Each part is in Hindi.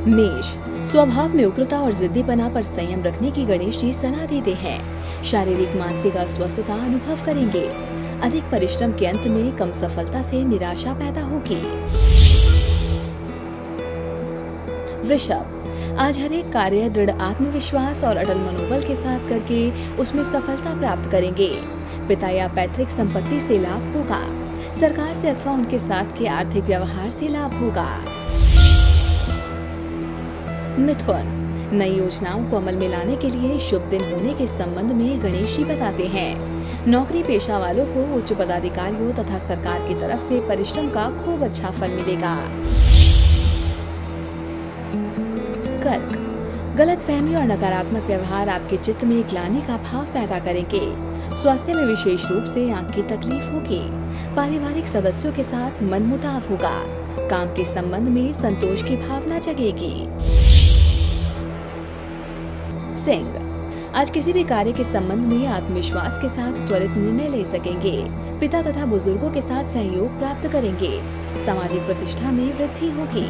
मेष, स्वभाव में उग्रता और जिद्दीपना पर संयम रखने की गणेश जी सलाह देते हैं। शारीरिक मानसिक अस्वस्थता अनुभव करेंगे। अधिक परिश्रम के अंत में कम सफलता से निराशा पैदा होगी। वृषभ, आज हर एक कार्य दृढ़ आत्मविश्वास और अटल मनोबल के साथ करके उसमें सफलता प्राप्त करेंगे। पिता या पैतृक संपत्ति से लाभ होगा। सरकार से अथवा उनके साथ के आर्थिक व्यवहार से लाभ होगा। मिथुन, नई योजनाओं को अमल में लाने के लिए शुभ दिन होने के संबंध में गणेश जी बताते हैं। नौकरी पेशा वालों को उच्च पदाधिकारियों तथा सरकार की तरफ से परिश्रम का खूब अच्छा फल मिलेगा। कर्क, गलतफहमी और नकारात्मक व्यवहार आपके चित्त में ग्लानि का भाव पैदा करेंगे। स्वास्थ्य में विशेष रूप से आंख की तकलीफ होगी। पारिवारिक सदस्यों के साथ मनमुटाव होगा। काम के संबंध में संतोष की भावना जगेगी। सिंह, आज किसी भी कार्य के संबंध में आत्मविश्वास के साथ त्वरित निर्णय ले सकेंगे। पिता तथा बुजुर्गों के साथ सहयोग प्राप्त करेंगे। सामाजिक प्रतिष्ठा में वृद्धि होगी।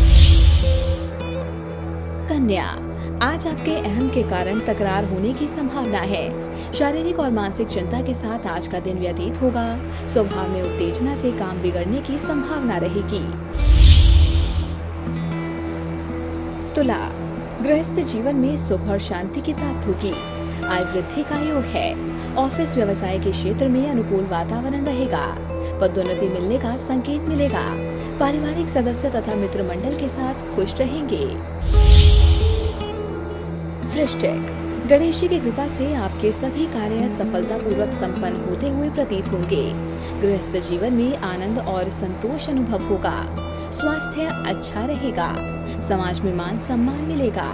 कन्या, आज आपके अहम के कारण तकरार होने की संभावना है। शारीरिक और मानसिक चिंता के साथ आज का दिन व्यतीत होगा। स्वभाव में उत्तेजना से काम बिगड़ने की संभावना रहेगी। तुला, गृहस्थ जीवन में सुख और शांति की प्राप्ति होगी। आय वृद्धि का योग है। ऑफिस व्यवसाय के क्षेत्र में अनुकूल वातावरण रहेगा। पदोन्नति मिलने का संकेत मिलेगा। पारिवारिक सदस्य तथा मित्र मंडल के साथ खुश रहेंगे। वृश्चिक, गणेश जी की कृपा से आपके सभी कार्य सफलतापूर्वक संपन्न होते हुए प्रतीत होंगे। गृहस्थ जीवन में आनंद और संतोष अनुभव होगा। स्वास्थ्य अच्छा रहेगा। समाज में मान सम्मान मिलेगा।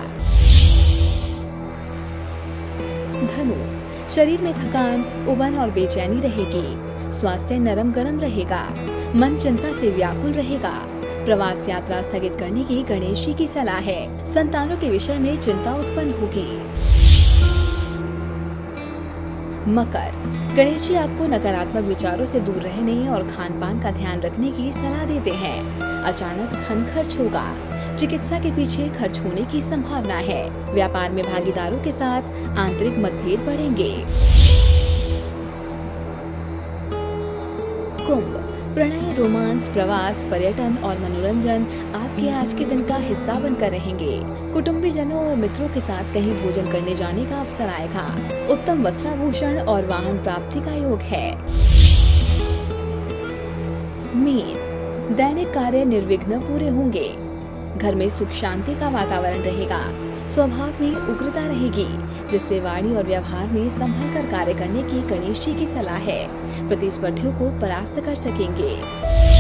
धनु, शरीर में थकान, उबन और बेचैनी रहेगी। स्वास्थ्य नरम गरम रहेगा। मन चिंता से व्याकुल रहेगा। प्रवास यात्रा स्थगित करने की गणेश जी की सलाह है। संतानों के विषय में चिंता उत्पन्न होगी। मकर, गणेश जी आपको नकारात्मक विचारों से दूर रहने और खान पान का ध्यान रखने की सलाह देते हैं। अचानक धन खर्च होगा। चिकित्सा के पीछे खर्च होने की संभावना है। व्यापार में भागीदारों के साथ आंतरिक मतभेद बढ़ेंगे। कुंभ, प्रणय, रोमांस, प्रवास, पर्यटन और मनोरंजन आपके आज के दिन का हिस्सा बनकर रहेंगे। कुटुंबीजनों और मित्रों के साथ कहीं भोजन करने जाने का अवसर आएगा। उत्तम वस्त्राभूषण और वाहन प्राप्ति का योग है। मीन, दैनिक कार्य निर्विघ्न पूरे होंगे। घर में सुख शांति का वातावरण रहेगा। स्वभाव में उग्रता रहेगी, जिससे वाणी और व्यवहार में संभल कर कार्य करने की गणेश जी की सलाह है। प्रतिस्पर्धियों को परास्त कर सकेंगे।